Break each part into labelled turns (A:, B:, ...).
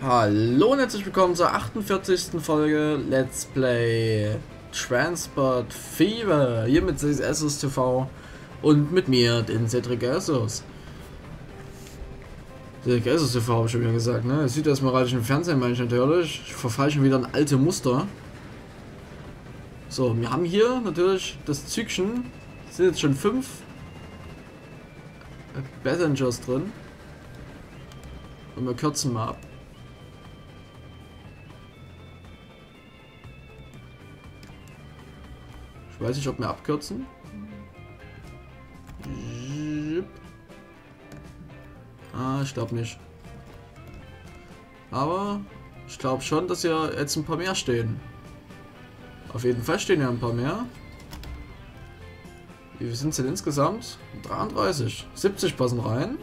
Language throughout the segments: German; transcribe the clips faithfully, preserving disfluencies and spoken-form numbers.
A: Hallo und herzlich willkommen zur achtundvierzigsten Folge Let's Play Transport Fever. Hier mit Essos T V und mit mir, den Cedric Essos. Cedric Essos T V habe ich schon wieder gesagt, ne? Es sieht erstmal reichlich im Fernsehen, meine ich natürlich. Ich verfalle schon wieder ein alte Muster. So, wir haben hier natürlich das Zügchen. Es sind jetzt schon fünf Passengers drin. Und wir kürzen mal ab. Ich weiß nicht, ob wir abkürzen. Ah, ich glaube nicht. Aber ich glaube schon, dass ja jetzt ein paar mehr stehen. Auf jeden Fall stehen ja ein paar mehr. Wie viel sind es denn insgesamt? dreiunddreißig. siebzig passen rein.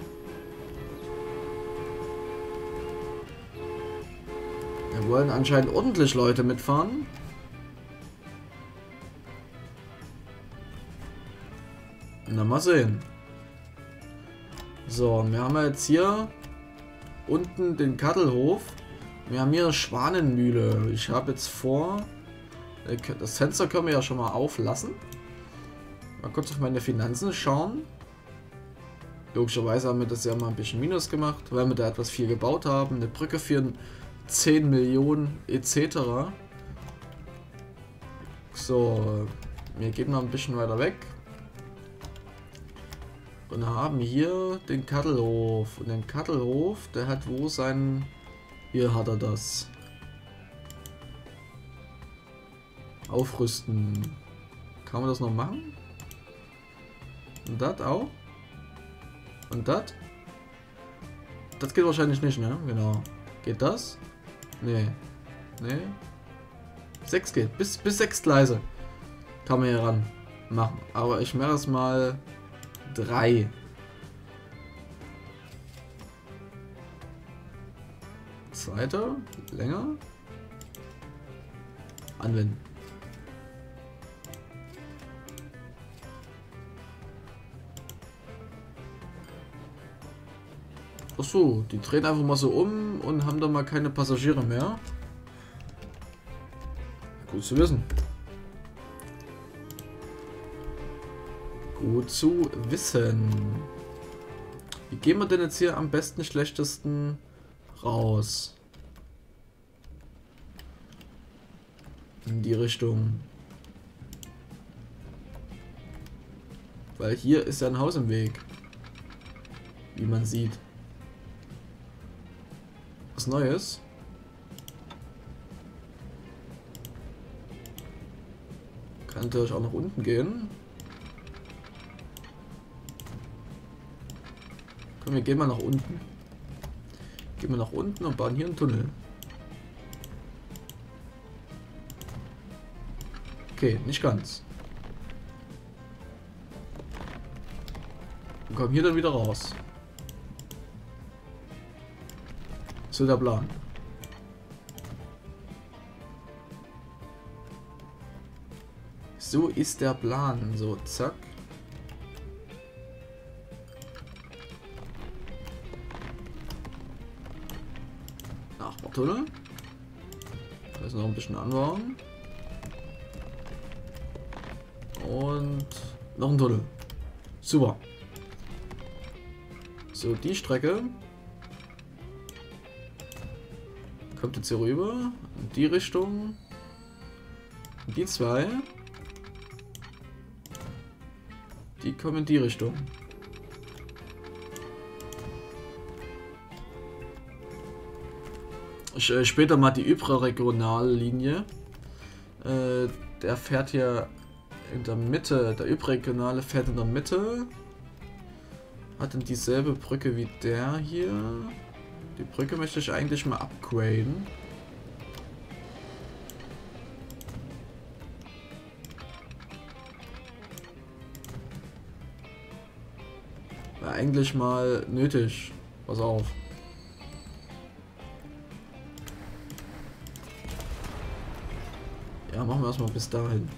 A: Wir wollen anscheinend ordentlich Leute mitfahren. Na, mal sehen. So, wir haben jetzt hier unten den Kattelhof. Wir haben hier eine Schwanenmühle. Ich habe jetzt vor... Das Fenster können wir ja schon mal auflassen. Mal kurz auf meine Finanzen schauen. Logischerweise haben wir das ja mal ein bisschen Minus gemacht, weil wir da etwas viel gebaut haben. Eine Brücke für zehn Millionen et cetera. So, wir gehen noch ein bisschen weiter weg. Und haben hier den Kattelhof. Und den Kattelhof, der hat wo sein... Hier hat er das. Aufrüsten. Kann man das noch machen? Und das auch? Und das? Das geht wahrscheinlich nicht, ne? Genau. Geht das? Nee. Nee. Sechs geht. Bis, bis sechs Gleise. Kann man hier ran machen. Aber ich mache das mal... drei. Zweiter, länger. Anwenden. Ach so, die drehen einfach mal so um und haben dann mal keine Passagiere mehr. Gut zu wissen. Gut zu wissen. Wie gehen wir denn jetzt hier am besten schlechtesten raus? In die Richtung. Weil hier ist ja ein Haus im Weg. Wie man sieht. Was Neues? Kann natürlich auch nach unten gehen. Komm, wir gehen mal nach unten. Gehen wir nach unten und bauen hier einen Tunnel. Okay, nicht ganz. Und kommen hier dann wieder raus. So der Plan. So ist der Plan. So, zack. Nachbartunnel. Da ist noch ein bisschen anbauen. Und noch ein Tunnel. Super. So, die Strecke kommt jetzt hier rüber. In die Richtung. Und die zwei. Die kommen in die Richtung. Ich, äh, später mal die Ypres-Regionallinie. Äh, der fährt hier in der Mitte. Der Ypres-Regionale fährt in der Mitte. Hat dann dieselbe Brücke wie der hier. Die Brücke möchte ich eigentlich mal upgraden. War eigentlich mal nötig. Pass auf. Ja, machen wir erstmal bis dahin.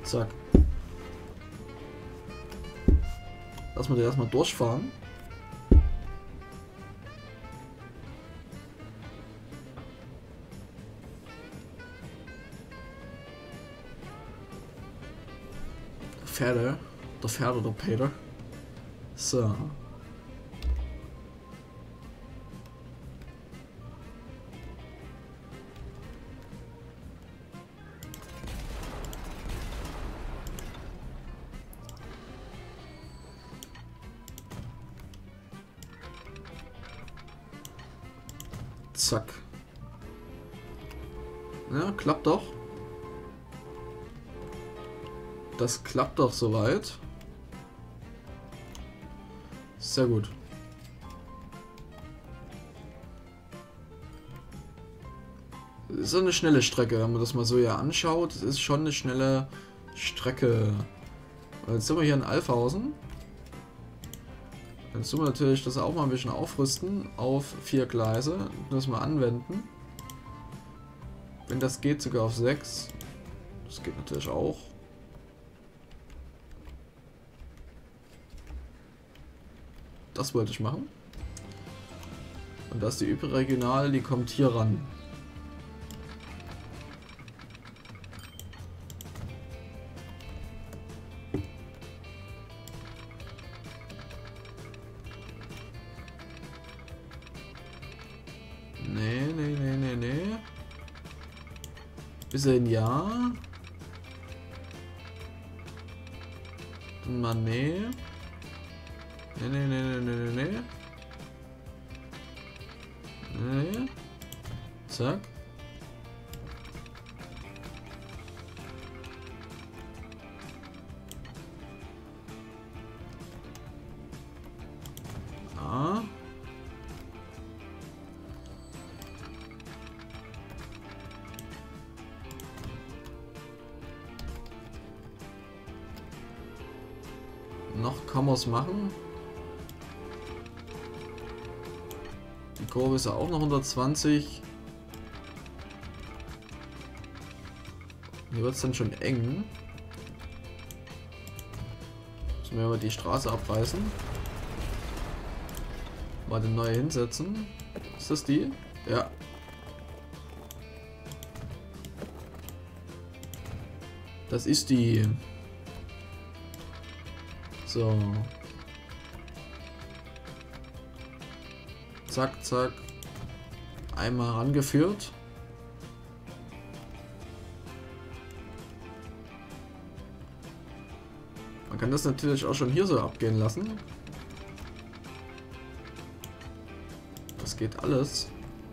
A: Zack. Lass mal den erstmal durchfahren. Der Pferde. Der Pferde, der Peter. So. Zack. Ja, klappt doch. Das klappt doch soweit. Sehr gut. Ist eine schnelle Strecke, wenn man das mal so hier anschaut. Es ist schon eine schnelle Strecke. Jetzt sind wir hier in Alfhausen. Jetzt tun wir natürlich das auch mal ein bisschen aufrüsten auf vier Gleise. Das mal anwenden. Wenn das geht, sogar auf sechs. Das geht natürlich auch. Das wollte ich machen. Und das ist die Überregional, die kommt hier ran. Nee, nee, nee, nee, nee. Bis ein Jahr. Mann, nee. Nee, nee, nee, nee, nee, nee. Nee. Zack. Ah. Noch kann man es machen. Die Kurve ist ja auch noch hundertzwanzig. Hier wird es dann schon eng. Müssen wir aber die Straße abreißen. Mal eine neue hinsetzen. Ist das die? Ja. Das ist die. So. Zack, zack. Einmal rangeführt. Man kann das natürlich auch schon hier so abgehen lassen. Das geht alles.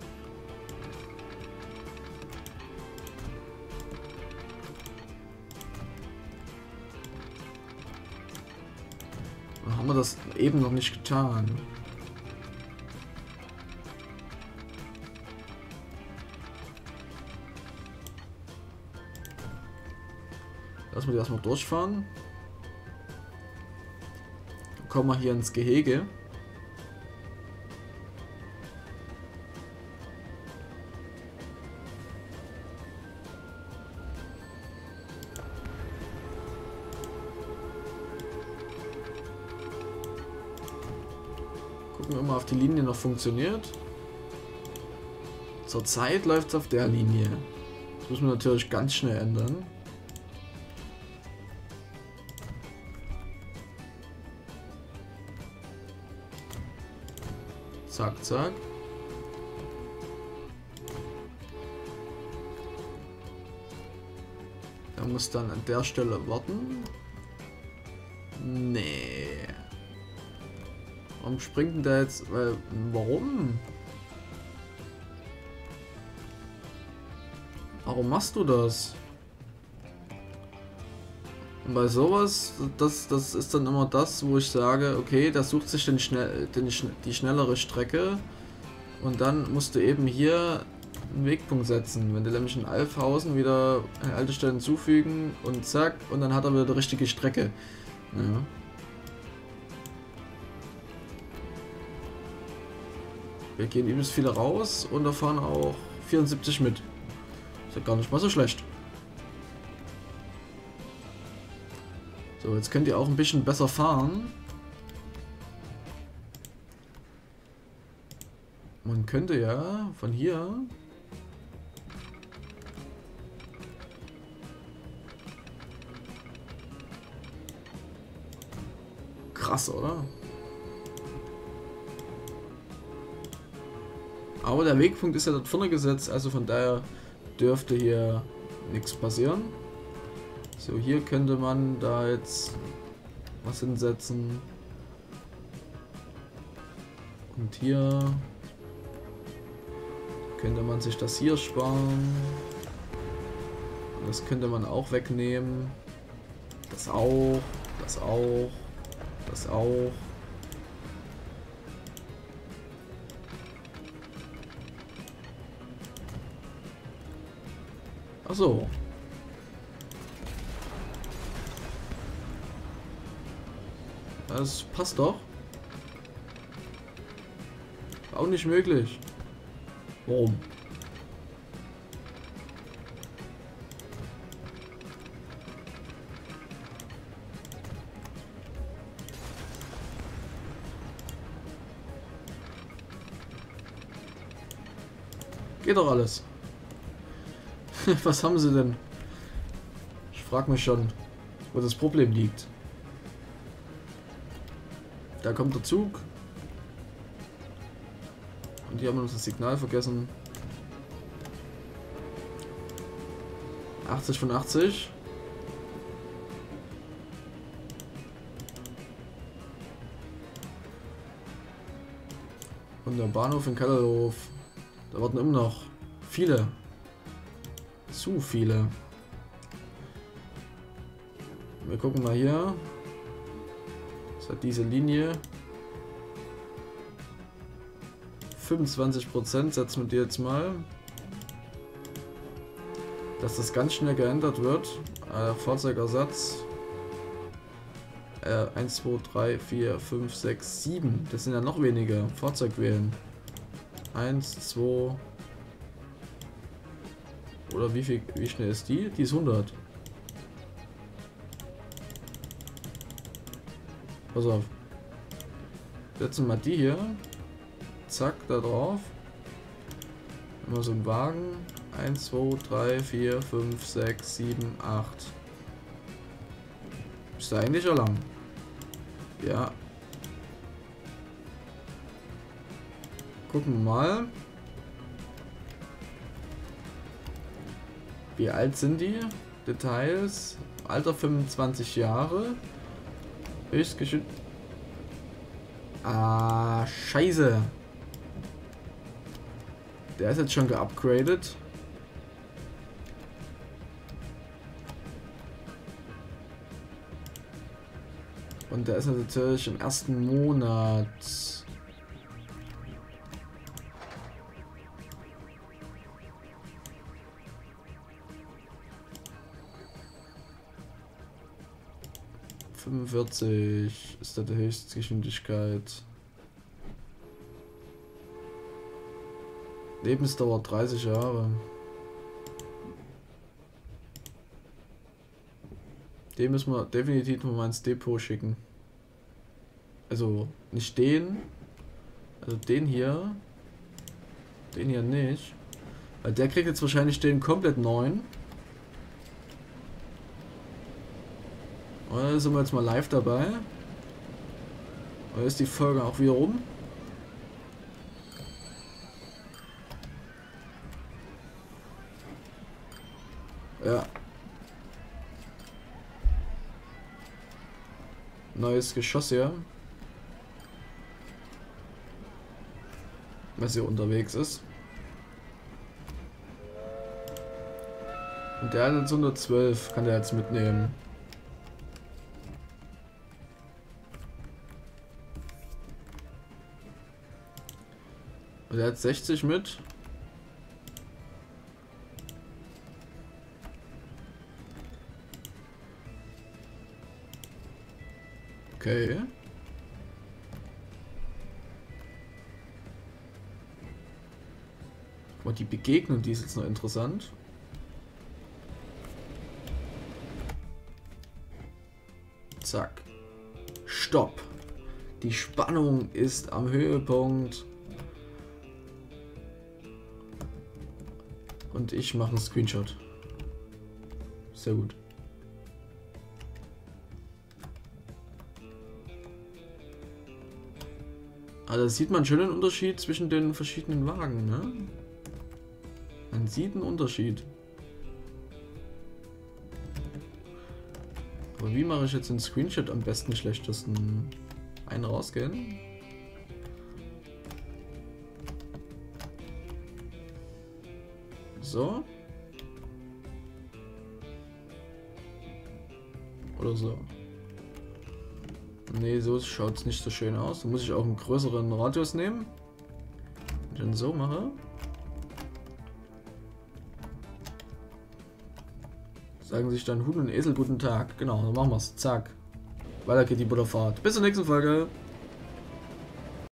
A: Haben wir das eben noch nicht getan. Lassen wir die erstmal durchfahren. Dann kommen wir hier ins Gehege. Gucken wir mal, ob die Linie noch funktioniert. Zurzeit läuft es auf der Linie. Das müssen wir natürlich ganz schnell ändern. Zack, zack. Er muss dann an der Stelle warten. Nee. Warum springt denn der jetzt? Weil, warum? Warum machst du das? Und bei sowas, das, das ist dann immer das, wo ich sage, okay, das sucht sich den schnell, den, die schnellere Strecke und dann musst du eben hier einen Wegpunkt setzen. Wenn du nämlich in Alfhausen wieder eine Haltestelle hinzufügen und zack, und dann hat er wieder die richtige Strecke. Ja. Wir gehen übelst viele raus und da fahren auch vierundsiebzig mit. Ist ja gar nicht mal so schlecht. So, jetzt könnt ihr auch ein bisschen besser fahren. Man könnte ja von hier... Krass, oder? Aber der Wegpunkt ist ja dort vorne gesetzt, also von daher dürfte hier nichts passieren. So, hier könnte man da jetzt was hinsetzen. Und hier könnte man sich das hier sparen. Das könnte man auch wegnehmen. Das auch, das auch, das auch. Ach so. Das passt doch. Auch nicht möglich. Warum? Geht doch alles. Was haben sie denn? Ich frage mich schon, wo das Problem liegt. Da kommt der Zug. Und hier haben wir uns das Signal vergessen. achtzig von achtzig. Und der Bahnhof in Kellerhof. Da warten immer noch viele. Zu viele. Wir gucken mal hier. Das hat diese Linie. fünfundzwanzig Prozent setzen wir die jetzt mal. Dass das ganz schnell geändert wird. Äh, Fahrzeugersatz. Äh, eins, zwei, drei, vier, fünf, sechs, sieben. Das sind ja noch weniger. Fahrzeug wählen. eins, zwei. Oder wie viel, wie schnell ist die? Die ist hundert. Pass auf. Setzen wir mal die hier. Zack, da drauf. Immer so ein Wagen. eins, zwei, drei, vier, fünf, sechs, sieben, acht. Ist da eigentlich schon lang? Ja. Gucken wir mal. Wie alt sind die? Details. Alter fünfundzwanzig Jahre. Höchstgeschwindigkeit. Ah, scheiße. Der ist jetzt schon geupgradet. Und der ist natürlich im ersten Monat. fünfundvierzig ist da die Höchstgeschwindigkeit. Lebensdauer dreißig Jahre. Den müssen wir definitiv mal ins Depot schicken. Also nicht den. Also den hier. Den hier nicht. Weil der kriegt jetzt wahrscheinlich den komplett neuen. Und da sind wir jetzt mal live dabei. Und ist die Folge auch wieder rum. Ja. Neues Geschoss hier. Was hier unterwegs ist. Und der hat jetzt hundertzwölf, kann der jetzt mitnehmen. Und der hat sechzig mit. Okay. Aber die Begegnung, die ist jetzt noch interessant. Zack. Stopp. Die Spannung ist am Höhepunkt. Und ich mache einen Screenshot. Sehr gut. Also da sieht man schon einen Unterschied zwischen den verschiedenen Wagen, ne? Man sieht einen Unterschied. Aber wie mache ich jetzt einen Screenshot am besten schlechtesten? Einen rausgehen? So. Oder so. Nee, so schaut es nicht so schön aus. Da muss ich auch einen größeren Radius nehmen. Wenn ich dann so mache. Sagen sich dann Huhn und Esel guten Tag. Genau, dann machen wir es. Zack. Weiter geht die Butterfahrt. Bis zur nächsten Folge.